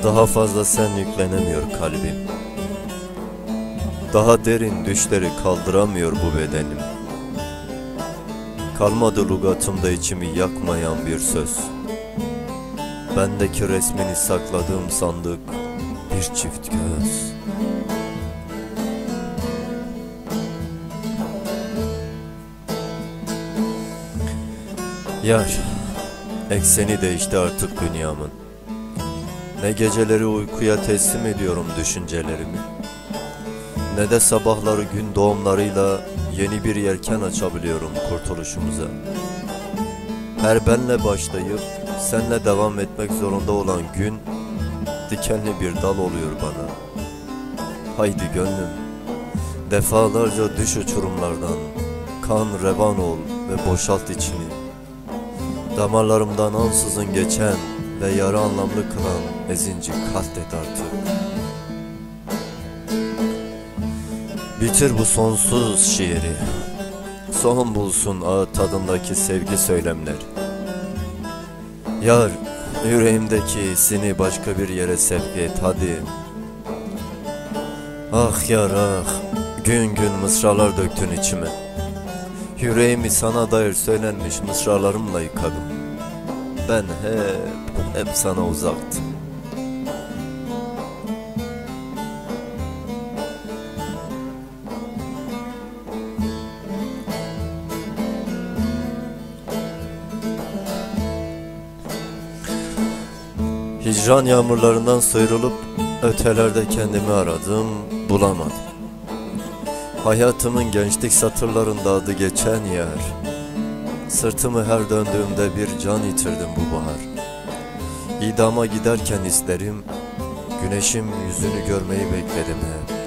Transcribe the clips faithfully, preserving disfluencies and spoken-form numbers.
Daha fazla sen yüklenemiyor kalbim. Daha derin düşleri kaldıramıyor bu bedenim. Kalmadı lügatımda içimi yakmayan bir söz. Bendeki resmini sakladığım sandık bir çift göz. Yar, ekseni değişti artık dünyamın. Ne geceleri uykuya teslim ediyorum düşüncelerimi, ne de sabahları gün doğumlarıyla yeni bir yelken açabiliyorum kurtuluşumuza. Her benle başlayıp senle devam etmek zorunda olan gün dikenli bir dal oluyor bana. Haydi gönlüm, defalarca düş uçurumlardan, kan revan ol ve boşalt içini. Damarlarımdan ansızın geçen ve yarı anlamlı kılan ezinci katlet artık. Bitir bu sonsuz şiiri, son bulsun ağıt tadındaki sevgi söylemler. Yar, yüreğimdeki hissini başka bir yere sevk et hadi. Ah yar ah, gün gün mısralar döktün içime. Yüreğimi sana dair söylenmiş mısralarımla yıkadım. Ben hep, hep sana uzaktım. Hicran yağmurlarından sıyrılıp ötelerde kendimi aradım, bulamadım. Hayatımın gençlik satırlarında adı geçen yer. Sırtımı her döndüğümde bir can yitirdim bu bahar. İdama giderken hislerim, güneşim yüzünü görmeyi bekledim hep.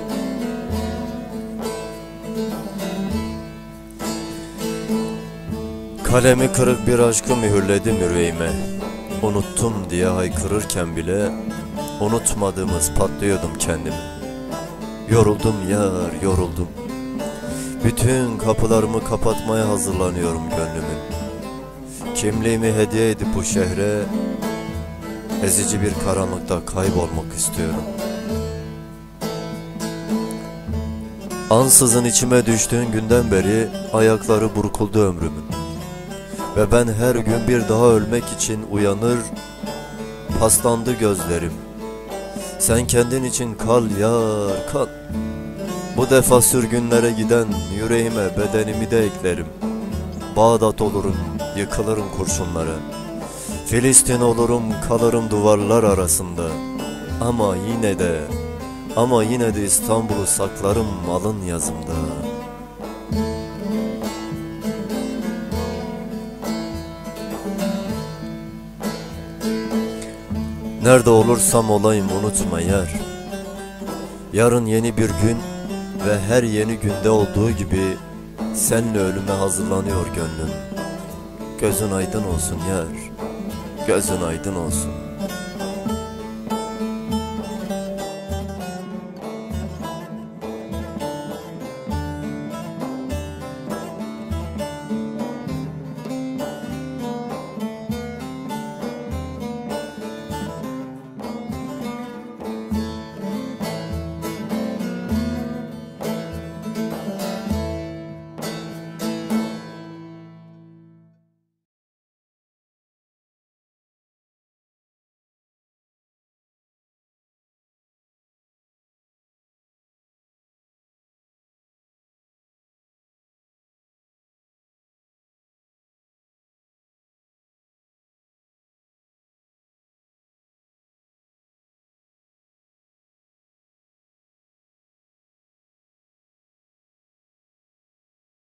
Kalemi kırık bir aşkı mühürledim yüreğime. Unuttum diye haykırırken bile unutmadığımız patlıyordum kendimi. Yoruldum yar, yoruldum. Bütün kapılarımı kapatmaya hazırlanıyorum gönlümün. Kimliğimi hediye edip bu şehre ezici bir karanlıkta kaybolmak istiyorum. Ansızın içime düştüğün günden beri ayakları burkuldu ömrümün. Ve ben her gün bir daha ölmek için uyanır, paslandı gözlerim. Sen kendin için kal yar, kal. Bu defa sürgünlere giden yüreğime bedenimi de eklerim. Bağdat olurum, yıkılırım kurşunlara. Filistin olurum, kalırım duvarlar arasında. Ama yine de, ama yine de İstanbul'u saklarım alın yazımda. Nerede olursam olayım unutma yar. Yarın yeni bir gün ve her yeni günde olduğu gibi senle ölüme hazırlanıyor gönlüm. Gözün aydın olsun yar, gözün aydın olsun.